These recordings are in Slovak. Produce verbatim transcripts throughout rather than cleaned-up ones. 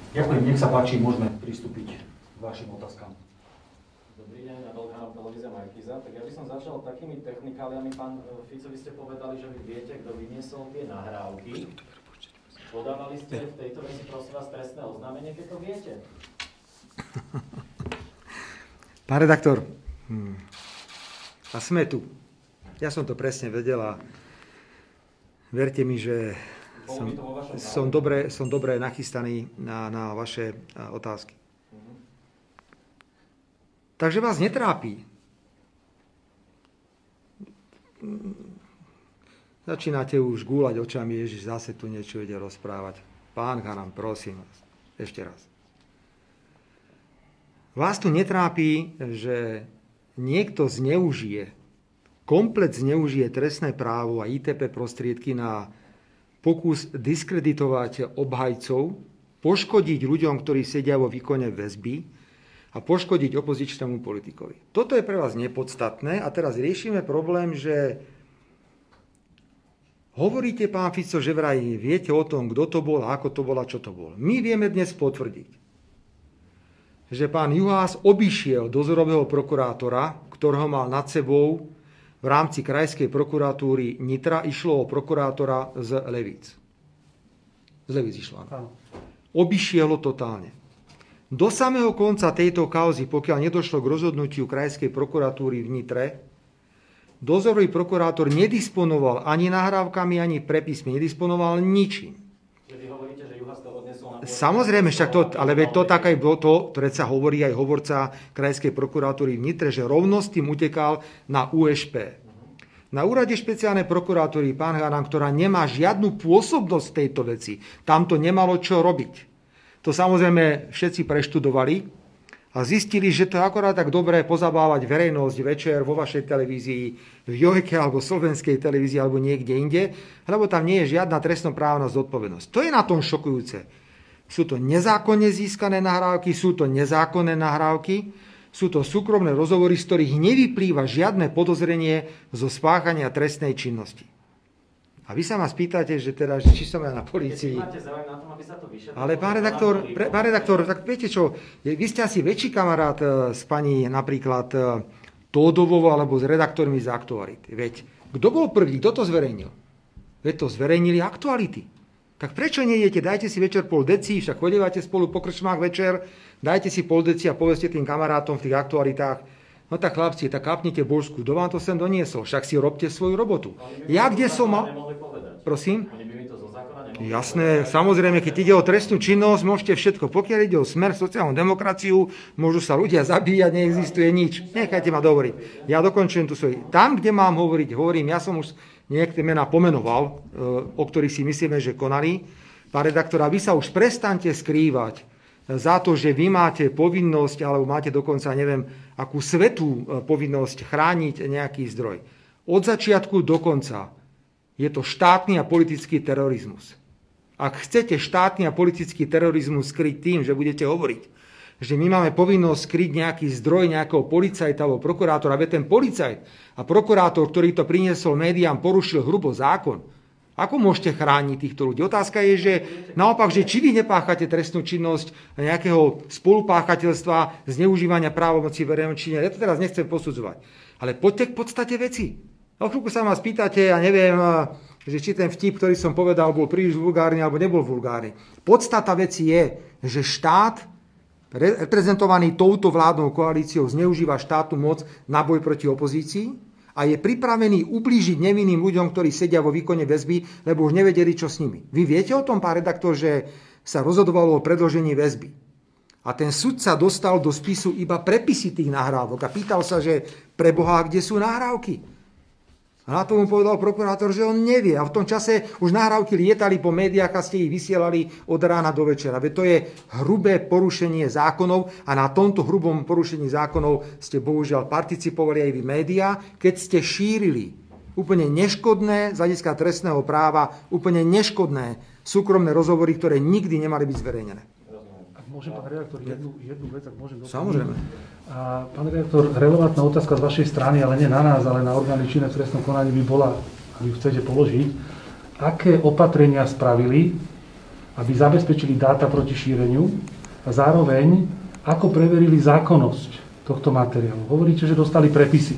Ďakujem, nech sa páči, môžeme pristúpiť k vašim otázkam. Dobrý deň, Adel Kánov, televízia Markíza. Tak ja by som začal takými technikáliami. Pán Fico, vy ste povedali, že vy viete, kto vyniesol tie nahrávky. Podávali ste v tejto veci, prosím vás, trestné oznámenie, keď to viete? Pán redaktor, hmm. a sme tu. Ja som to presne vedel a verte mi, že som, som, dobre, som dobre nachystaný na, na vaše otázky. Uh-huh. Takže vás netrápi. Začínate už gúľať očami, Ježiš zase tu niečo ide rozprávať. Pán Hanan, prosím vás, ešte raz. Vás tu netrápi, že niekto zneužije, komplet zneužije trestné právo a í té pé prostriedky na pokus diskreditovať obhajcov, poškodiť ľuďom, ktorí sedia vo výkone väzby a poškodiť opozičnému politikovi. Toto je pre vás nepodstatné a teraz riešime problém, že hovoríte, pán Fico, že vraj viete o tom, kto to bol, ako to bol a čo to bol. My vieme dnes potvrdiť, že pán Juhás obišiel dozorového prokurátora, ktorého mal nad sebou v rámci krajskej prokuratúry Nitra, išlo o prokurátora z Levíc. Z Levíc išlo. Obišiel ho totálne. Do samého konca tejto kauzy, pokiaľ nedošlo k rozhodnutiu krajskej prokuratúry v Nitre, dozorový prokurátor nedisponoval ani nahrávkami, ani prepismi, nedisponoval ničím. Samozrejme, však to, ale veď to tak aj bolo to, ktoré sa hovorí aj hovorca krajskej prokuratúry v Nitre, že rovno s tým utekal na ú es pé. Na úrade špeciálnej prokuratúry, pán Hanan, ktorá nemá žiadnu pôsobnosť tejto veci, tam to nemalo čo robiť. To samozrejme všetci preštudovali a zistili, že to je akorát tak dobré pozabávať verejnosť večer vo vašej televízii, v Jojke alebo slovenskej televízii alebo niekde inde, lebo tam nie je žiadna trestnoprávna zodpovednosť. To je na tom šokujúce. Sú to nezákonne získané nahrávky, sú to nezákonné nahrávky, sú to súkromné rozhovory, z ktorých nevyplýva žiadne podozrenie zo spáchania trestnej činnosti. A vy sa ma spýtate, že teda, že či som ja na polícii. Ale pán redaktor, pre, pán redaktor, tak viete čo, vy ste asi väčší kamarát s pani napríklad Tódovou alebo s redaktormi z Aktuality. Veď, kto bol prvý, kto to zverejnil? Veď to zverejnili Aktuality. Tak prečo nejdete, dajte si večer pol deci, však chodívate spolu po krčmách večer, dajte si pol deci a povedzte tým kamarátom v tých Aktualitách, no tak chlapci, tak kapnite božsku, kto vám to sem doniesol, však si robte svoju robotu. Ja kde som mal... Prosím? Jasné, samozrejme, keď ide o trestnú činnosť, môžete všetko. Pokiaľ ide o Smer, sociálnu demokraciu, môžu sa ľudia zabíjať, neexistuje nič. Nechajte ma dohovoriť. Ja dokončujem tu svoj. Tam, kde mám hovoriť, hovorím, ja som už niektoré mená pomenoval, o ktorých si myslíme, že konali. Pán redaktor, vy sa už prestaňte skrývať za to, že vy máte povinnosť, alebo máte dokonca, neviem, akú svetú povinnosť chrániť nejaký zdroj. Od začiatku do konca je to štátny a politický terorizmus. Ak chcete štátny a politický terorizmus skryť tým, že budete hovoriť, že my máme povinnosť skryť nejaký zdroj nejakého policajta alebo prokurátora, veď ten policajt a prokurátor, ktorý to priniesol médiám, porušil hrubo zákon. Ako môžete chrániť týchto ľudí? Otázka je, že naopak, že či vy nepáchate trestnú činnosť nejakého spolupáchateľstva, zneužívania právomoci verejného činenia. Ja to teraz nechcem posudzovať. Ale poďte k podstate veci. O chvíľku sa ma spýtate, ja neviem, že či ten vtip, ktorý som povedal, bol príliš vulgárny alebo nebol vulgárny. Podstata veci je, že štát reprezentovaný touto vládnou koalíciou zneužíva štátnu moc na boj proti opozícii a je pripravený ublížiť nevinným ľuďom, ktorí sedia vo výkone väzby, lebo už nevedeli, čo s nimi. Vy viete o tom, pán redaktor, že sa rozhodovalo o predĺžení väzby. A ten sudca dostal do spisu iba prepisy tých nahrávok a pýtal sa, že pre Boha, kde sú nahrávky? A na to mu povedal prokurátor, že on nevie. A v tom čase už nahrávky lietali po médiách a ste ich vysielali od rána do večera. Veď to je hrubé porušenie zákonov a na tomto hrubom porušení zákonov ste bohužiaľ participovali aj vy médiá, keď ste šírili úplne neškodné z hľadiska trestného práva, úplne neškodné súkromné rozhovory, ktoré nikdy nemali byť zverejnené. Môžem, pán redaktor, jednu, jednu vec, ak môžem doplniť. Samozrejme. A, pán redaktor, relevantná otázka z vašej strany, ale nie na nás, ale na orgány činné v trestnom konaní by bola, ak ju chcete položiť, aké opatrenia spravili, aby zabezpečili dáta proti šíreniu a zároveň ako preverili zákonnosť tohto materiálu. Hovoríte, že dostali prepisy.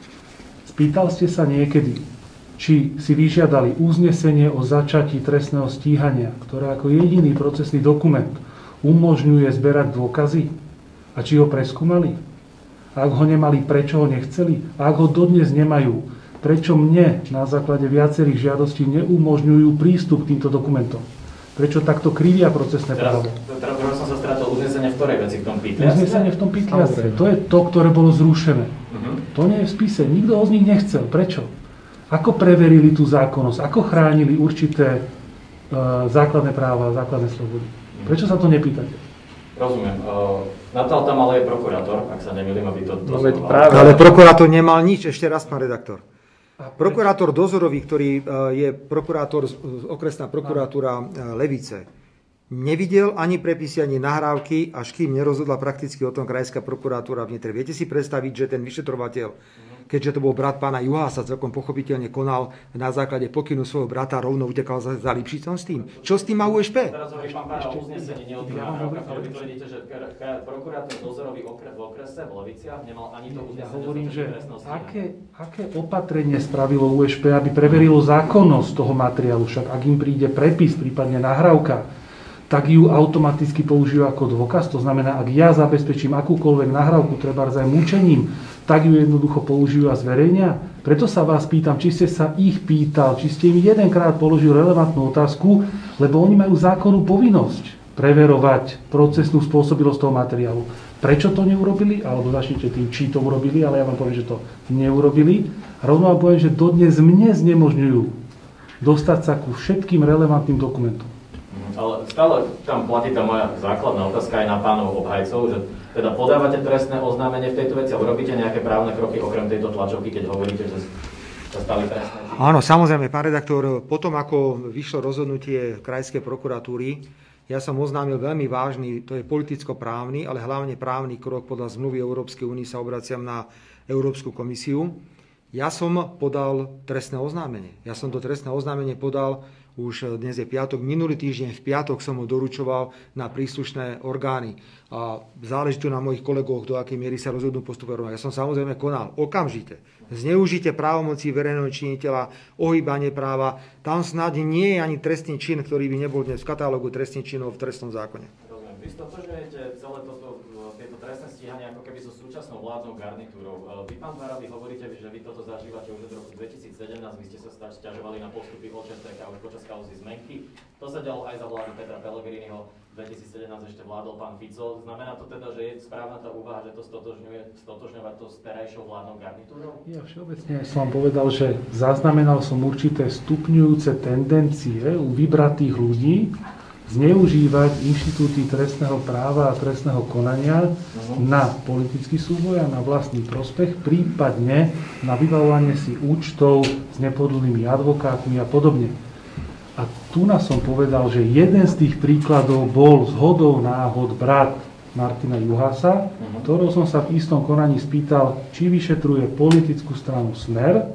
Spýtal ste sa niekedy, či si vyžiadali uznesenie o začatí trestného stíhania, ktoré ako jediný procesný dokument umožňuje zberať dôkazy, a či ho preskúmali? A ak ho nemali, prečo ho nechceli? A ak ho dodnes nemajú, prečo mne na základe viacerých žiadostí neumožňujú prístup k týmto dokumentom? Prečo takto krivia procesné právo? Teraz som sa strátil uznesenie v ktorej veci? V tom pýtliastve? Uznesenie v tom pýtliastve. To je to, ktoré bolo zrušené. Uh-huh. To nie je v spise. Nikto ho z nich nechcel. Prečo? Ako preverili tú zákonnosť? Ako chránili určité uh, základné práva, základné slobody? Prečo sa to nepýtate? Rozumiem. Uh, Natal tam ale je prokurátor, ak sa nemýlim, aby to... No, ale prokurátor nemal nič. Ešte raz, pán redaktor. Prokurátor dozorový, ktorý je prokurátor, okresná prokuratúra Levice, nevidel ani prepisy, ani nahrávky, až kým nerozhodla prakticky o tom krajská prokuratúra v Nitre. Viete si predstaviť, že ten vyšetrovateľ, keďže to bol brat pána Juhása, celkom pochopiteľne konal na základe pokynu svojho brata, rovno utekal za, za Lipšicom s tým? Čo s tým má ú es pé? Teraz hovorí pán Pára o uznesení, nie o tých nahrávkach, ale vy tvrdíte, že prokurátor dozorový v okrese v Leviciach nemal ani to uznesenie. Ja hovorím, že aké, aké opatrenie spravilo ú es pé, aby preverilo zákonnosť toho materiálu, však ak im príde prepis, prípadne nahrávka, tak ju automaticky použijú ako dôkaz. To znamená, ak ja zabezpečím akúkoľvek nahrávku, treba aj mučením, tak ju jednoducho použijú a zverejnia. Preto sa vás pýtam, či ste sa ich pýtal, či ste im jedenkrát položili relevantnú otázku, lebo oni majú zákonnú povinnosť preverovať procesnú spôsobilosť toho materiálu. Prečo to neurobili? Alebo začnite tým, či to urobili, ale ja vám poviem, že to neurobili. A rovno vám poviem, že dodnes mne znemožňujú dostať sa ku všetkým relevantným dokumentom. Ale stále tam platí tá moja základná otázka aj na pánov obhajcov, že teda podávate trestné oznámenie v tejto veci a urobíte nejaké právne kroky okrem tejto tlačovky, keď hovoríte, že sa stali trestné? Áno, samozrejme, pán redaktor, potom ako vyšlo rozhodnutie krajskej prokuratúry, ja som oznámil veľmi vážny, to je politicko-právny, ale hlavne právny krok podľa zmluvy Európskej únie, sa obraciam na Európsku komisiu. Ja som podal trestné oznámenie. Ja som to trestné oznámenie podal už dnes je piatok, minulý týždeň v piatok som ho doručoval na príslušné orgány. A záleží tu na mojich kolegoch, do akej miery sa rozhodnú postupovať. Ja som samozrejme konal okamžite. Zneužite právomocí verejného činiteľa, ohýbanie práva. Tam snad nie je ani trestný čin, ktorý by nebol dnes v katalógu trestných činov v trestnom zákone. Rozumiem. Vy stotožňujete celé toto, tieto trestné stíhania ako keby so súčasnou vládnou garnitúrou. Vy, pán Pára, vy hovoríte, že vy toto zažívate už od roku dvetisícsedemnásť, vy ste sa sťažovali na postupy ó č té ká už počas kauzy Zmenky. To sa dialo aj za vlády Petra Pellegriniho. V dvetisícsedemnásť ešte vládol pán Fico. Znamená to teda, že je správna tá úvaha, že to stotožňuje, stotožňovať to s terajšou vládnou garnitúrou? Ja všeobecne som vám povedal, že zaznamenal som určité stupňujúce tendencie u vybratých ľudí zneužívať inštitúty trestného práva a trestného konania uh-huh. na politický súboj a na vlastný prospech, prípadne na vybavovanie si účtov s nepodlnými advokátmi a podobne. A tu nás som povedal, že jeden z tých príkladov bol zhodou náhod brat Martina Juhása, uh-huh. ktorého som sa v istom konaní spýtal, či vyšetruje politickú stranu Smer,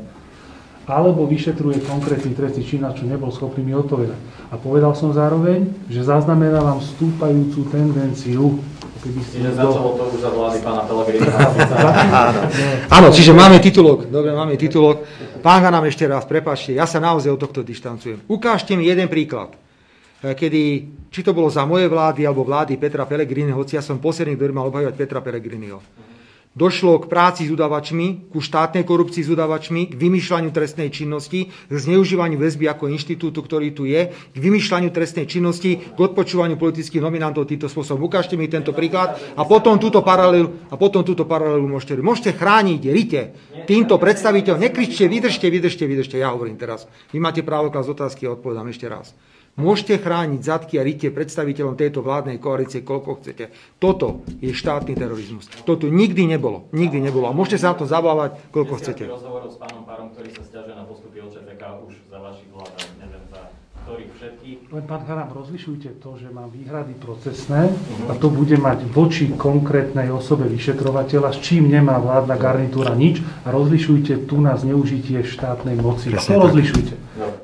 alebo vyšetruje konkrétny trestný čin, na čo nebol schopný mi odpovedať. A povedal som zároveň, že zaznamenávam stúpajúcu tendenciu. Čiže začalo to už za vlády pána Pellegrina. Áno, čiže máme titulok. Dobre, máme titulok. Pán Hanám, ešte raz, prepáčte, ja sa naozaj od tohto dištancujem. Ukážte mi jeden príklad, kedy, či to bolo za moje vlády, alebo vlády Petra Pellegriniho, hoci ja som posledný, ktorý mal obhajovať Petra Pellegriniho. Došlo k práci s udavačmi, ku štátnej korupcii s udavačmi, k vymýšľaniu trestnej činnosti, k zneužívaniu väzby ako inštitútu, ktorý tu je, k vymýšľaniu trestnej činnosti, k odpočúvaniu politických nominantov týmto spôsobom. Ukážte mi tento príklad a potom túto paralelu, a potom túto paralelu môžete, môžete chrániť, rite, týmto predstaviteľom. Nekričte, vydržte, vydržte, vydržte. Ja hovorím teraz. Vy máte právo klásť otázky a odpovedám ešte raz. Môžete chrániť zadky a rite predstaviteľom tejto vládnej koalície, koľko chcete. Toto je štátny terorizmus. Toto nikdy nebolo. Nikdy nebolo. A môžete sa na to zabávať, koľko chcete. Rozhovorov s pánom Párom, ktorý sa sťažuje na postupy ó č té ká už za vašich vlád, neviem za ktorých všetkých. Len pán Hanám, rozlišujte to, že mám výhrady procesné a to bude mať voči konkrétnej osobe vyšetrovateľa, s čím nemá vládna garnitúra nič, a rozlišujte tu na zneužitie štátnej moci. To rozlišujte. No.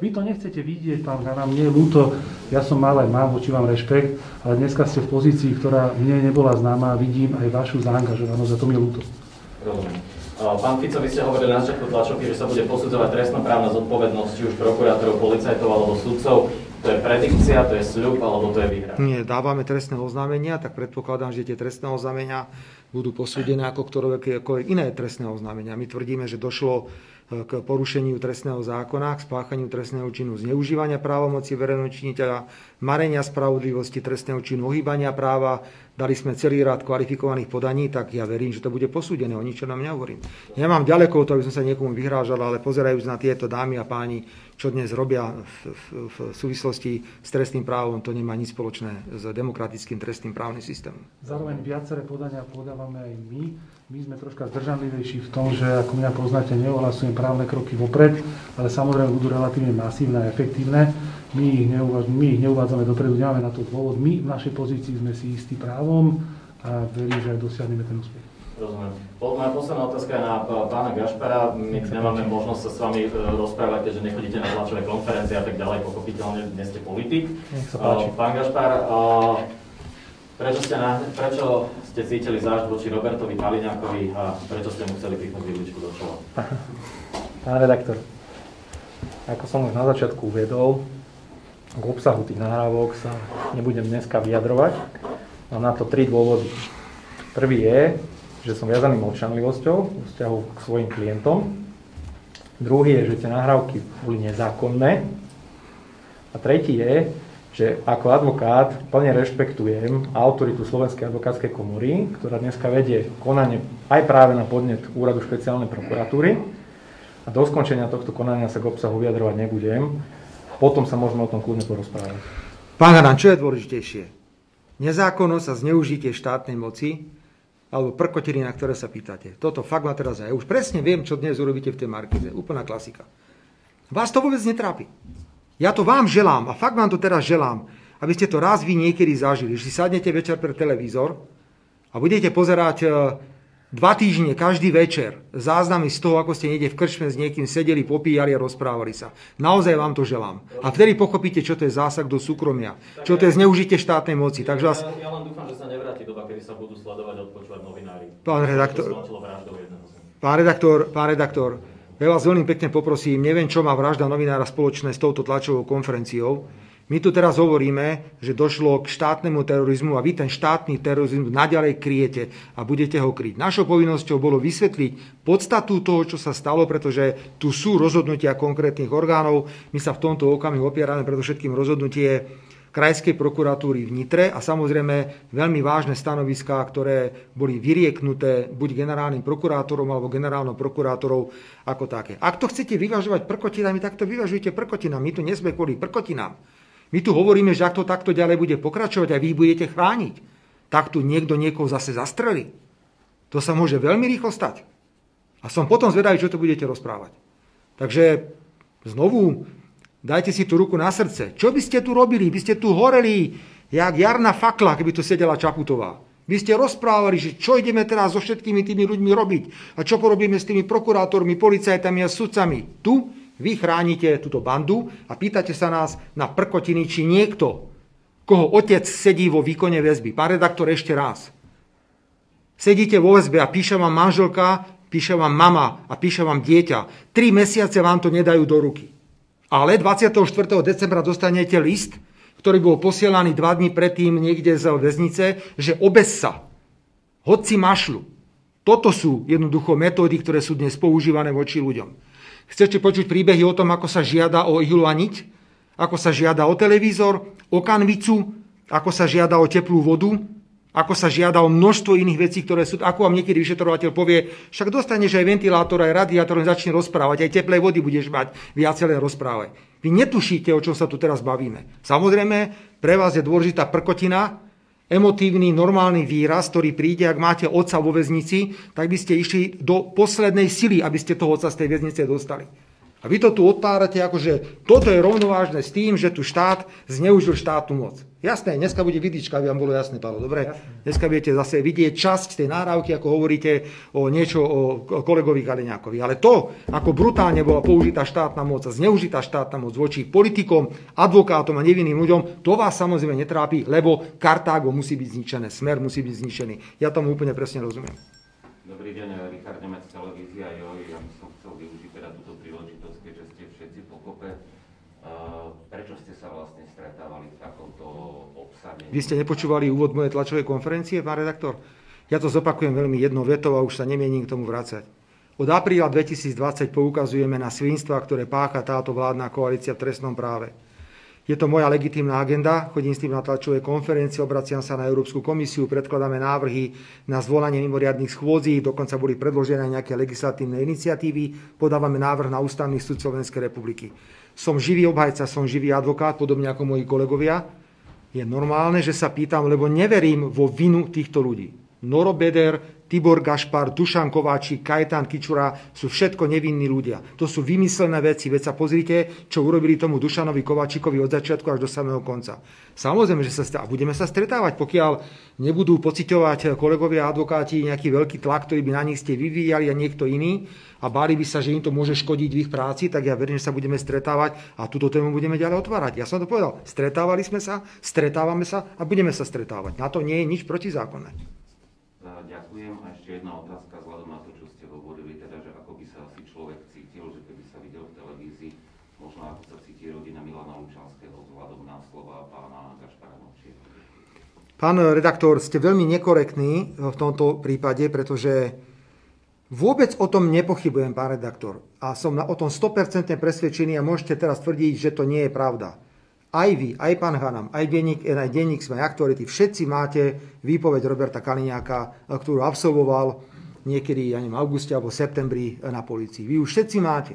Vy to nechcete vidieť, pán Hanán, mne je ľúto, ja som mal aj mám voči vám rešpekt, ale dneska ste v pozícii, ktorá mne nebola známa a vidím aj vašu zaangažovanosť a to mi je ľúto. Rozumiem. Pán Fico, vy ste hovorili na začiatku tlačovky, že sa bude posudzovať trestnoprávna zodpovednosť či už prokurátorov, policajtov alebo sudcov. To je predikcia, to je sľub, alebo to je výhra? Nie, dávame trestné oznámenia, tak predpokladám, že tie trestné oznámenia budú posúdené ako ktorékoľvek iné trestné oznámenia. My tvrdíme, že došlo k porušeniu trestného zákona, k spáchaniu trestného činu zneužívania právomoci verejného činiteľa, marenia spravodlivosti, trestného činu ohýbania práva. Dali sme celý rád kvalifikovaných podaní, tak ja verím, že to bude posúdené. O ničom nám nehovorím. Nemám ďaleko od toho, aby som sa niekomu vyhrážal, ale pozerajúc na tieto dámy a páni, čo dnes robia v, v, v súvislosti s trestným právom, to nemá nič spoločné s demokratickým trestným právnym systémom. Zároveň viaceré podania podávame aj my. My sme troška zdržanlivejší v tom, že ako mňa poznáte, neohlasujem právne kroky vopred, ale samozrejme budú relatívne masívne a efektívne. My ich, neuváž- my ich neuvádzame dopredu, nemáme na to dôvod. My v našej pozícii sme si istí právom a verím, že aj dosiahneme ten úspech. Rozumiem. Moja posledná otázka je na pána Gašpara. My nemáme možnosť sa s vami rozprávať, keďže nechodíte na tlačové konferencie a tak ďalej, pochopiteľne, dnes ste politik. Pán Gašpar, prečo ste, na, prečo ste cítili zášť voči Robertovi Kaliňákovi a prečo ste museli pichnúť vidličku do čela? Pán redaktor, ako som už na začiatku uviedol, k obsahu tých nahrávok sa nebudem dneska vyjadrovať. Mám na to tri dôvody. Prvý je, že som viazaný mlčanlivosťou v vzťahu k svojim klientom. Druhý je, že tie nahrávky boli nezákonné. A tretí je, že ako advokát plne rešpektujem autoritu Slovenskej advokátskej komory, ktorá dneska vedie konanie aj práve na podnet Úradu špeciálnej prokuratúry. A do skončenia tohto konania sa k obsahu vyjadrovať nebudem. Potom sa môžeme o tom kľudne porozprávať. Pán Hanán, čo je dôležitejšie? Nezákonnosť a zneužitie štátnej moci alebo prkotiny, na ktoré sa pýtate. Toto fakt ma teraz aj. Ja už presne viem, čo dnes urobíte v tej Markíze. Úplná klasika. Vás to vôbec netrápi. Ja to vám želám a fakt vám to teraz želám, aby ste to raz vy niekedy zažili. Že si sadnete večer pre televízor a budete pozerať dva týždne, každý večer, záznamy z toho, ako ste niekde v krčme s niekým sedeli, popíjali a rozprávali sa. Naozaj vám to želám. A vtedy pochopíte, čo to je zásah do súkromia, čo to je zneužitie štátnej moci. Takže vás... Ja len dúfam, že sa nevráti doba, kedy sa budú sledovať, odpočúvať novinári. Pán redaktor, pán redaktor, pán redaktor, ja vás veľmi pekne poprosím, neviem, čo má vražda novinára spoločné s touto tlačovou konferenciou. My tu teraz hovoríme, že došlo k štátnemu terorizmu a vy ten štátny terorizmus naďalej kryjete a budete ho kryť. Našou povinnosťou bolo vysvetliť podstatu toho, čo sa stalo, pretože tu sú rozhodnutia konkrétnych orgánov. My sa v tomto okamihu opierame predovšetkým rozhodnutie Krajskej prokuratúry v Nitre a samozrejme veľmi vážne stanoviská, ktoré boli vyrieknuté buď generálnym prokurátorom alebo generálnou prokurátorou ako také. Ak to chcete vyvažovať prkotinami, tak to vyvažujte prkotinami. My tu nie sme kvôli prkotinám. My tu hovoríme, že ak to takto ďalej bude pokračovať a vy ich budete chrániť, tak tu niekto niekoho zase zastrelí. To sa môže veľmi rýchlo stať. A som potom zvedavý, čo to budete rozprávať. Takže znovu, dajte si tú ruku na srdce. Čo by ste tu robili? By ste tu horeli jak jarná fakla, keby tu sedela Čaputová. Vy ste rozprávali, že čo ideme teraz so všetkými tými ľuďmi robiť a čo porobíme s tými prokurátormi, policajtami a sudcami. Tu vy chránite túto bandu a pýtate sa nás na prkotiny, či niekto, koho otec sedí vo výkone väzby. Pán redaktor, ešte raz. Sedíte vo väzbe a píše vám manželka, píše vám mama a píše vám dieťa. Tri mesiace vám to nedajú do ruky. Ale dvadsiateho štvrtého decembra dostanete list, ktorý bol posielaný dva dní predtým niekde z väznice, že obes sa. Hodci mašľu. Toto sú jednoducho metódy, ktoré sú dnes používané voči ľuďom. Chcete počuť príbehy o tom, ako sa žiada o ihlu a niť? Ako sa žiada o televízor, o kanvicu, ako sa žiada o teplú vodu, ako sa žiada o množstvo iných vecí, ktoré sú... Ako vám niekedy vyšetrovateľ povie, však dostaneš aj ventilátor, aj radiátor, začne rozprávať, aj teplej vody budeš mať, viacej len rozprávať. Vy netušíte, o čom sa tu teraz bavíme. Samozrejme, pre vás je dôležitá prkotina, emotívny, normálny výraz, ktorý príde, ak máte otca vo väznici, tak by ste išli do poslednej sily, aby ste toho otca z tej väznice dostali. A vy to tu odpárate, akože toto je rovnovážne s tým, že tu štát zneužil štátnu moc. Jasné, dneska bude vidička, aby vám bolo jasné, Pálo, dobre? Dneska budete zase vidieť časť tej nahrávky, ako hovoríte o niečo o kolegovi Kaliňákovi. Ale to, ako brutálne bola použitá štátna moc a zneužitá štátna moc voči politikom, advokátom a nevinným ľuďom, to vás samozrejme netrápi, lebo Kartágo musí byť zničené, Smer musí byť zničený. Ja tomu úplne presne rozumiem. Dobrý deň, Richard Nemec, televízia Joj. Ja by som chcel využiť teda túto príležitosť, keďže ste všetci pokope. Uh, prečo ste sa vlastne stretávali v takomto obsadení? Vy ste nepočúvali úvod mojej tlačovej konferencie, pán redaktor? Ja to zopakujem veľmi jednou vetou a už sa nemienim k tomu vracať. Od apríla dvetisícdvadsať poukazujeme na svinstva, ktoré pácha táto vládna koalícia v trestnom práve. Je to moja legitímna agenda, chodím s tým na tlačové konferencie, obraciam sa na Európsku komisiu, predkladáme návrhy na zvolanie mimoriadnych schôdzí, dokonca boli predložené nejaké legislatívne iniciatívy, podávame návrh na ústavný súd Slovenskej republiky. Som živý obhajca, som živý advokát, podobne ako moji kolegovia. Je normálne, že sa pýtam, lebo neverím vo vinu týchto ľudí. Noro Beder, Tibor Gašpar, Dušan Kováčik, Kajetán Kičura sú všetko nevinní ľudia. To sú vymyslené veci. Veď sa pozrite, čo urobili tomu Dušanovi Kováčikovi od začiatku až do samého konca. Samozrejme, že sa stretávať. Budeme sa stretávať, pokiaľ nebudú pociťovať kolegovia advokáti nejaký veľký tlak, ktorý by na nich ste vyvíjali a niekto iný a báli by sa, že im to môže škodiť v ich práci, tak ja verím, že sa budeme stretávať a túto tému budeme ďalej otvárať. Ja som to povedal. Stretávali sme sa, stretávame sa a budeme sa stretávať. Na to nie je nič protizákonné. Ďakujem. A ešte jedna otázka vzhľadom na to, čo ste hovorili, teda, že ako by sa asi človek cítil, že keby sa videl v televízii, možno ako sa cíti rodina Milana Lučanského vzhľadom na slova pána Gašpara Novšieho. Pán redaktor, ste veľmi nekorektní v tomto prípade, pretože vôbec o tom nepochybujem, pán redaktor. A som o tom sto percent presvedčený a môžete teraz tvrdiť, že to nie je pravda. Aj vy, aj pán Hanam, aj denník, aj denník Sme Aktuality, všetci máte výpoveď Roberta Kaliňáka, ktorú absolvoval niekedy, ja neviem, auguste alebo septembri na polícii. Vy ju všetci máte.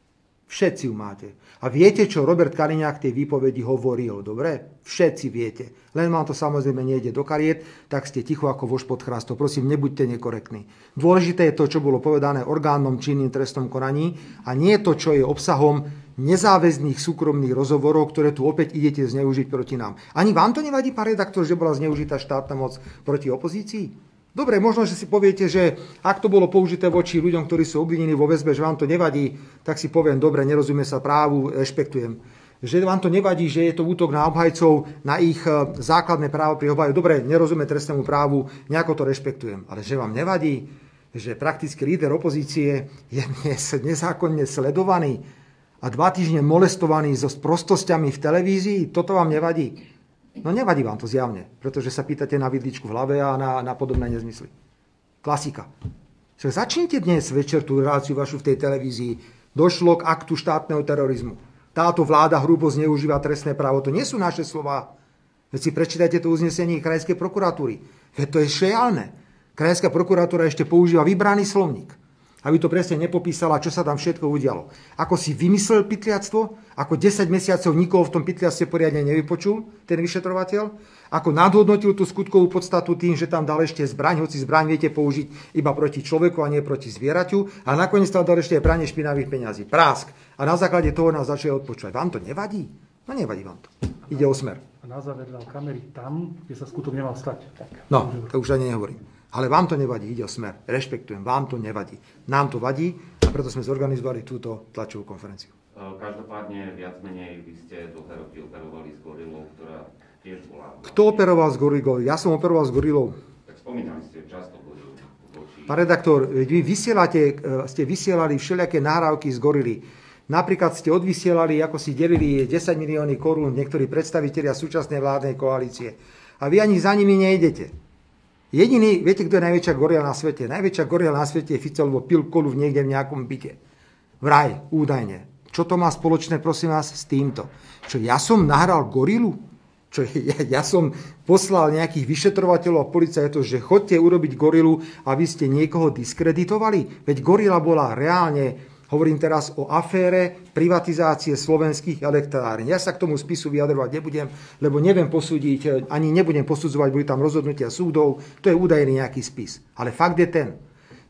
Všetci ju máte. A viete, čo Robert Kaliňák tej výpovedi hovoril, dobre? Všetci viete. Len vám to samozrejme nejde do kariet, tak ste ticho ako vož pod chrastom. Prosím, nebuďte nekorektní. Dôležité je to, čo bolo povedané orgánom činným trestnom konaní a nie to, čo je obsahom nezáväzných súkromných rozhovorov, ktoré tu opäť idete zneužiť proti nám. Ani vám to nevadí, pán redaktor, že bola zneužitá štátna moc proti opozícii? Dobre, možno, že si poviete, že ak to bolo použité voči ľuďom, ktorí sú obvinení vo väzbe, že vám to nevadí, tak si poviem, dobre, nerozumie sa právu, rešpektujem. Že vám to nevadí, že je to útok na obhajcov, na ich základné právo pri obhajobe. Dobre, nerozumie trestnému právu, nejako to rešpektujem. Ale že vám nevadí, že prakticky líder opozície je nezákonne sledovaný a dva týždne molestovaný so sprostosťami v televízii, toto vám nevadí? No nevadí vám to zjavne, pretože sa pýtate na vidličku v hlave a na, na podobné nezmysly. Klasika. Čiže začnite dnes večer tú reláciu vašu v tej televízii. Došlo k aktu štátneho terorizmu. Táto vláda hrubo zneužíva trestné právo. To nie sú naše slová. Veď si prečítajte to uznesenie Krajskej prokuratúry. Veď to je šialené. Krajská prokuratúra ešte používa vybraný slovník, aby to presne nepopísala, čo sa tam všetko udialo. Ako si vymyslel pytliactvo, ako desať mesiacov nikoho v tom pytliactve poriadne nevypočul, ten vyšetrovateľ, ako nadhodnotil tú skutkovú podstatu tým, že tam dal ešte zbraň, hoci zbraň viete použiť iba proti človeku a nie proti zvieraťu, a nakoniec tam dal ešte aj pranie špinavých peňazí. Prásk. A na základe toho nás začali odpočúvať. Vám to nevadí? No nevadí vám to. Ide o Smer. A na záver dal kamery tam, kde sa skutok nemal stať. No, to už ani nehovorím. Ale vám to nevadí, ide o Smer. Rešpektujem, vám to nevadí. Nám to vadí a preto sme zorganizovali túto tlačovú konferenciu. Každopádne, viac menej, vy ste dlhé roky operovali s gorilou, ktorá tiež bola... Kto operoval s gorilou? Ja som operoval s gorilou. Tak spomínali ste často gorilu. Pán redaktor, vy vysielate, ste vysielali všelijaké nahrávky z gorily. Napríklad ste odvysielali, ako si delili desať milióny korún niektorí predstavitelia súčasnej vládnej koalície. A vy ani za nimi nejdete. Jediný, viete, kto je najväčšia gorila na svete? Najväčšia gorila na svete je Fico, lebo pil kolu niekde v nejakom byte. Vraj, údajne. Čo to má spoločné, prosím vás, s týmto? Čo, ja som nahral gorilu? Čo, ja, ja som poslal nejakých vyšetrovateľov a policajtov, že chodte urobiť gorilu, aby ste niekoho diskreditovali? Veď gorila bola reálne... Hovorím teraz o afére privatizácie slovenských elektrární. Ja sa k tomu spisu vyjadrovať nebudem, lebo neviem posúdiť, ani nebudem posudzovať, boli tam rozhodnutia súdov, to je údajný nejaký spis. Ale fakt je ten,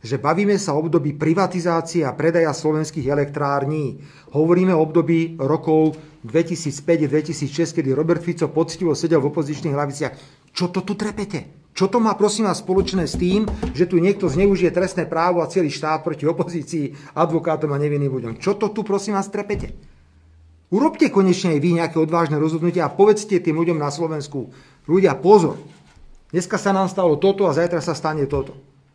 že bavíme sa o období privatizácie a predaja slovenských elektrární. Hovoríme o období rokov dvetisícpäť dvetisícšesť, kedy Robert Fico poctivo sedel v opozičných hlaviciach. Čo to tu trepete? Čo to má, prosím vás, spoločné s tým, že tu niekto zneužije trestné právo a celý štát proti opozícii, advokátom a nevinným ľuďom? Čo to tu, prosím vás, trepete? Urobte konečne aj vy nejaké odvážne rozhodnutia a povedzte tým ľuďom na Slovensku: ľudia, pozor, dneska sa nám stalo toto a zajtra sa stane toto.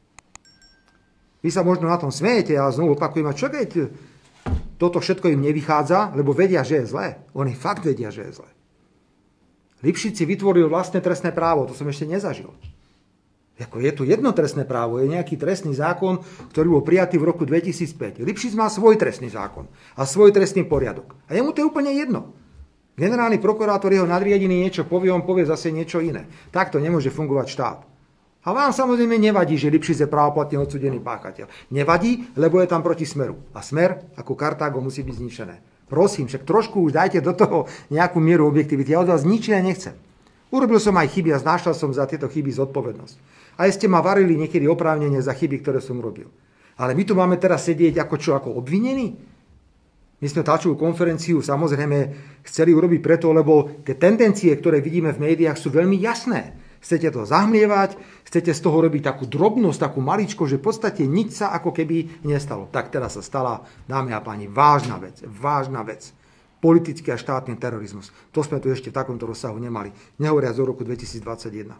Vy sa možno na tom smejete, ale znovu opakujem, a čakajte, toto všetko im nevychádza, lebo vedia, že je zlé. Oni fakt vedia, že je zlé. Lipšic si vytvoril vlastné trestné právo, to som ešte nezažil. Jako je tu jedno trestné právo, je nejaký trestný zákon, ktorý bol prijatý v roku dvetisícpäť. Lipšic má svoj trestný zákon a svoj trestný poriadok. A jemu to je úplne jedno. Generálny prokurátor, jeho nadriadený niečo povie, on povie zase niečo iné. Takto nemôže fungovať štát. A vám samozrejme nevadí, že Lipšic je právoplatne odsúdený páchateľ. Nevadí, lebo je tam proti Smeru. A Smer, ako Kartágo, musí byť zničené. Prosím, však trošku už dajte do toho nejakú mieru objektivity. Ja od vás nič iné nechcem. Urobil som aj chyby a znášal som za tieto chyby zodpovednosť. A ste ma varili niekedy oprávnene za chyby, ktoré som urobil. Ale my tu máme teraz sedieť ako čo, ako obvinení? My sme tlačovú konferenciu samozrejme chceli urobiť preto, lebo tie tendencie, ktoré vidíme v médiách, sú veľmi jasné. Chcete to zahmlievať, chcete z toho robiť takú drobnosť, takú maličko, že v podstate nič sa ako keby nestalo. Tak teraz sa stala, dámy a páni, vážna vec, vážna vec. Politický a štátny terorizmus. To sme tu ešte v takomto rozsahu nemali. Nehovoriac o roku dvetisícdvadsaťjeden.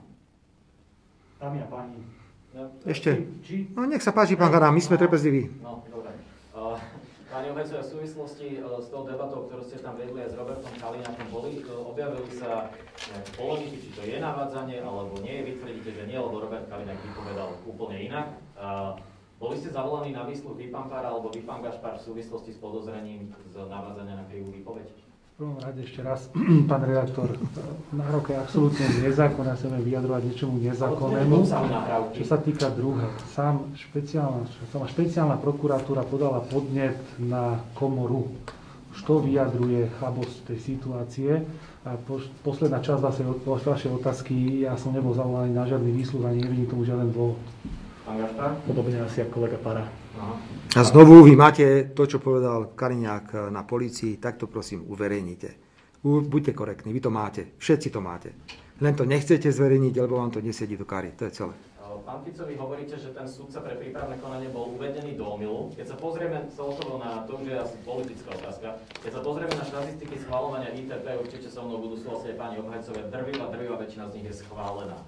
Dámy a páni. Ešte? No nech sa páči, pán Hanán, my sme trpezliví. No, dobre. Uh, Pani Obhajcová, v súvislosti uh, s tou debatou, ktorú ste tam vedli aj s Robertom Kaliňákom, boli, uh, objavili sa nejaké polemiky, či to je navádzanie, alebo nie. Vy tvrdíte, že nie, lebo Robert Kaliňák vypovedal úplne inak. Uh, boli ste zavolaní na výsluch Vypampára alebo Vypam Gašpar v súvislosti s podozrením z navádzania na krivú výpoveď? V prvom rade ešte raz, pán redaktor, náhrok je absolútne nezákonné, chceme vyjadrovať niečomu nezákonnému. Čo sa týka druhé, sám špeciálna, sama špeciálna prokuratúra podala podnet na komoru. Už to vyjadruje chabosť tej situácie. A po, posledná časť vašej otázky, ja som nebol zavolaný na žiadny výsluh a nevidím tomu žiaden dôvod. Pán Gašpar? Podobne asi ako kolega Para. Aha. A znovu vy máte to, čo povedal Kaliňák na polícii, tak to prosím uverejnite. Buďte korektní, vy to máte, všetci to máte. Len to nechcete zverejniť, lebo vám to nesedí do kary, to je celé. Pán Fico, vy hovoríte, že ten sudca pre prípravné konanie bol uvedený do omylu. Keď sa pozrieme celkovo na to, že je asi politická otázka, keď sa pozrieme na štatistiky schvaľovania í té pé, určite so mnou budú súhlasiť aj pani Obhajcové, drvivá, drvivá väčšina z nich je schválená.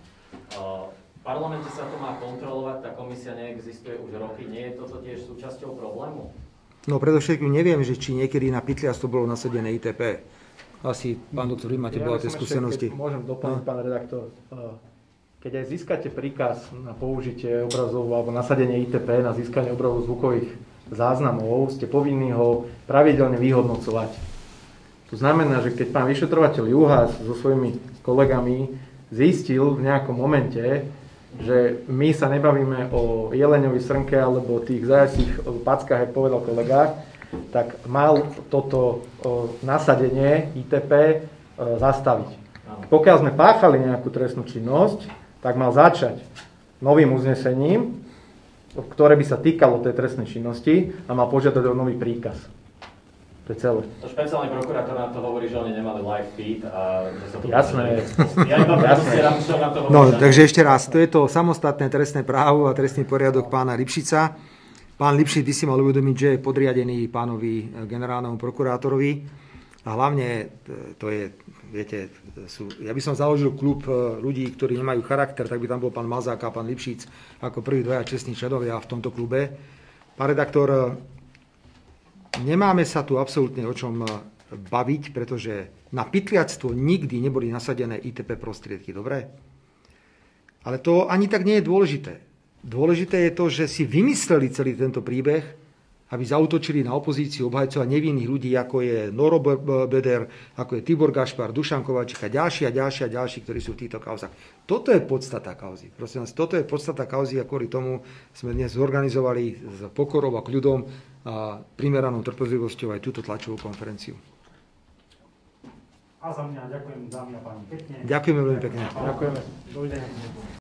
V parlamente sa to má kontrolovať, tá komisia neexistuje už roky. Nie je toto tiež súčasťou problému? No predovšetkým neviem, že či niekedy na pytliarstvo bolo nasadené í té pé. Asi, pán doktor, vy máte ja bohaté skúsenosti. Ešte, keď môžem doplniť, no. Pán redaktor. Keď aj získate príkaz na použitie obrazov alebo nasadenie í té pé na získanie obrazov zvukových záznamov, ste povinní ho pravidelne vyhodnocovať. To znamená, že keď pán vyšetrovateľ Juhás so svojimi kolegami zistil v nejakom momente, že my sa nebavíme o jeleňovi srnke alebo o tých zajacích packách, ako povedal kolega, tak mal toto nasadenie í té pé zastaviť. Pokiaľ sme páchali nejakú trestnú činnosť, tak mal začať novým uznesením, ktoré by sa týkalo tej trestnej činnosti a mal požiadať o nový príkaz. To je celé. To špeciálny prokurátor na to hovorí, že oni nemali live feed a že sa to... Jasné. Ja iba Jasné. Na to no, takže ešte raz, to je to samostatné trestné právo a trestný poriadok pána Lipšica. Pán Lipšic, ty si mal uvedomiť, že je podriadený pánovi generálnemu prokurátorovi a hlavne to je, viete, sú, ja by som založil klub ľudí, ktorí nemajú charakter, tak by tam bol pán Mazák a pán Lipšic ako prvý dvaja čestní členovia v tomto klube. Pán redaktor, nemáme sa tu absolútne o čom baviť, pretože na pytliactvo nikdy neboli nasadené í té pé prostriedky, dobre? Ale to ani tak nie je dôležité. Dôležité je to, že si vymysleli celý tento príbeh, aby zaútočili na opozíciu, obhajcovať nevinných ľudí, ako je Noro Beder, ako je Tibor Gašpar, Dušan Kováčik a ďalší a ďalší a ďalší, ktorí sú v týchto kauzách. Toto je podstata kauzy. Prosím vás, toto je podstata kauzy a kvôli tomu sme dnes zorganizovali s pokorou a kľudom a primeranou trpezlivosťou aj túto tlačovú konferenciu. A za mňa ďakujem, dámy a páni, pekne. Ďakujeme veľmi pekne. Ďakujeme. Dovidenia.